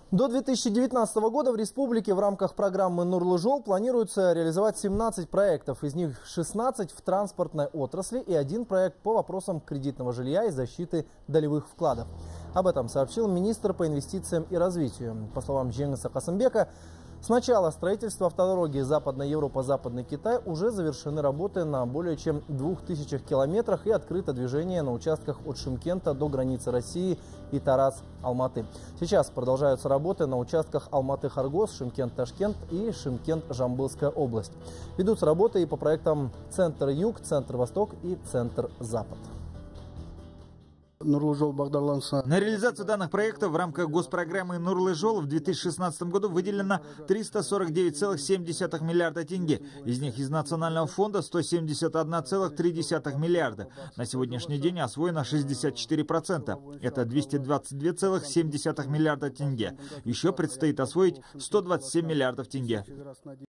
До 2019 года в республике в рамках программы «Нурлы-Жол» планируется реализовать 17 проектов. Из них 16 в транспортной отрасли и 1 проект по вопросам кредитного жилья и защиты долевых вкладов. Об этом сообщил министр по инвестициям и развитию. По словам Жеңиса Касымбека, с начала строительства автодороги Западная Европа, Западный Китай уже завершены работы на более чем 2000 километрах и открыто движение на участках от Шымкента до границы России и Тараз-Алматы. Сейчас продолжаются работы на участках Алматы-Харгос, Шымкент-Ташкент и Шымкент-Жамбылская область. Ведутся работы и по проектам Центр-Юг, Центр-Восток и Центр-Запад. На реализацию данных проектов в рамках госпрограммы «Нурлы-Жол» в 2016 году выделено 349,7 миллиарда тенге. Из них из Национального фонда 171,3 миллиарда. На сегодняшний день освоено 64%. Это 222,7 миллиарда тенге. Еще предстоит освоить 127 миллиардов тенге.